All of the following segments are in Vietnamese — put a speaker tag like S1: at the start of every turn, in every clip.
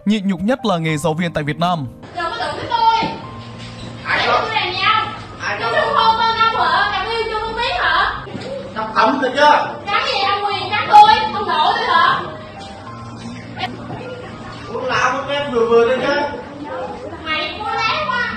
S1: Nhịn nhục nhất là nghề giáo viên tại Việt Nam.
S2: Đừng có đụng với tôi. Để tôi làm nhau. Tôi xưng hô tên ông vợ, chồng yêu chưa không biết hả?
S3: Đọc tấm được chưa?
S2: Cái gì ông quyền cắn tôi, ông nội tôi hả?
S3: Uống lão một em vừa vừa thôi chứ.
S2: Mày mua lé quá.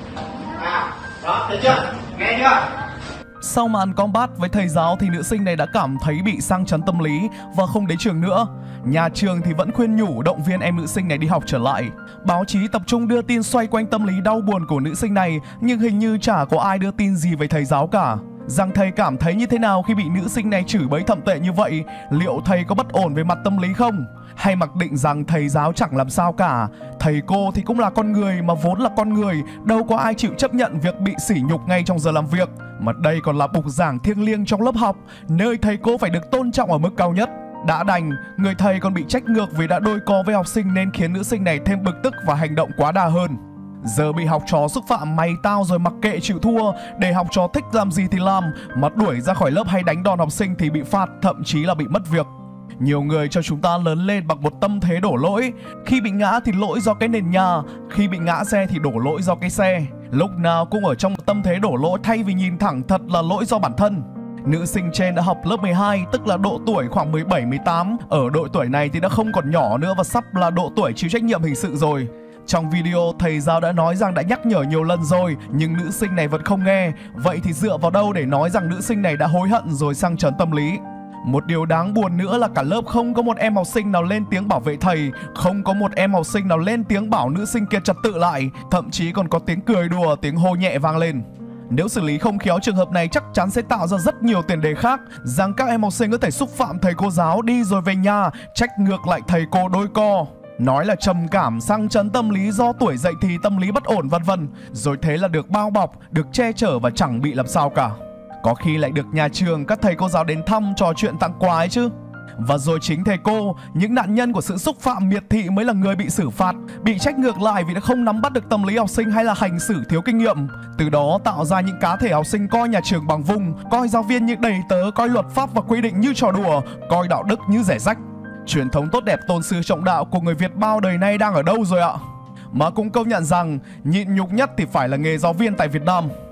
S3: Đó, thấy chưa? Nghe chưa?
S1: Sau màn combat với thầy giáo thì nữ sinh này đã cảm thấy bị sang chấn tâm lý và không đến trường nữa. Nhà trường thì vẫn khuyên nhủ động viên em nữ sinh này đi học trở lại. Báo chí tập trung đưa tin xoay quanh tâm lý đau buồn của nữ sinh này, nhưng hình như chả có ai đưa tin gì về thầy giáo cả. Rằng thầy cảm thấy như thế nào khi bị nữ sinh này chửi bới thậm tệ như vậy? Liệu thầy có bất ổn về mặt tâm lý không? Hay mặc định rằng thầy giáo chẳng làm sao cả? Thầy cô thì cũng là con người mà vốn là con người, đâu có ai chịu chấp nhận việc bị sỉ nhục ngay trong giờ làm việc. Mà đây còn là bục giảng thiêng liêng trong lớp học, nơi thầy cô phải được tôn trọng ở mức cao nhất. Đã đành, người thầy còn bị trách ngược vì đã đôi co với học sinh nên khiến nữ sinh này thêm bực tức và hành động quá đà hơn. Giờ bị học trò xúc phạm mày tao rồi mặc kệ chịu thua, để học trò thích làm gì thì làm, mà đuổi ra khỏi lớp hay đánh đòn học sinh thì bị phạt, thậm chí là bị mất việc. Nhiều người cho chúng ta lớn lên bằng một tâm thế đổ lỗi. Khi bị ngã thì lỗi do cái nền nhà, khi bị ngã xe thì đổ lỗi do cái xe. Lúc nào cũng ở trong một tâm thế đổ lỗi thay vì nhìn thẳng thật là lỗi do bản thân. Nữ sinh trên đã học lớp 12, tức là độ tuổi khoảng 17-18. Ở độ tuổi này thì đã không còn nhỏ nữa và sắp là độ tuổi chịu trách nhiệm hình sự rồi. Trong video, thầy giáo đã nói rằng đã nhắc nhở nhiều lần rồi, nhưng nữ sinh này vẫn không nghe. Vậy thì dựa vào đâu để nói rằng nữ sinh này đã hối hận rồi sang chấn tâm lý? Một điều đáng buồn nữa là cả lớp không có một em học sinh nào lên tiếng bảo vệ thầy, không có một em học sinh nào lên tiếng bảo nữ sinh kia trật tự lại, thậm chí còn có tiếng cười đùa, tiếng hô nhẹ vang lên. Nếu xử lý không khéo trường hợp này chắc chắn sẽ tạo ra rất nhiều tiền đề khác, rằng các em học sinh có thể xúc phạm thầy cô giáo đi rồi về nhà trách ngược lại thầy cô đôi co, nói là trầm cảm, sang chấn tâm lý do tuổi dậy thì tâm lý bất ổn vân vân, rồi thế là được bao bọc, được che chở và chẳng bị làm sao cả. Có khi lại được nhà trường, các thầy cô giáo đến thăm trò chuyện tặng quà ấy chứ. Và rồi chính thầy cô, những nạn nhân của sự xúc phạm miệt thị mới là người bị xử phạt, bị trách ngược lại vì đã không nắm bắt được tâm lý học sinh hay là hành xử thiếu kinh nghiệm. Từ đó tạo ra những cá thể học sinh coi nhà trường bằng vung, coi giáo viên như đầy tớ, coi luật pháp và quy định như trò đùa, coi đạo đức như rẻ rách. Truyền thống tốt đẹp tôn sư trọng đạo của người Việt bao đời nay đang ở đâu rồi ạ? Mà cũng công nhận rằng nhịn nhục nhất thì phải là nghề giáo viên tại Việt Nam.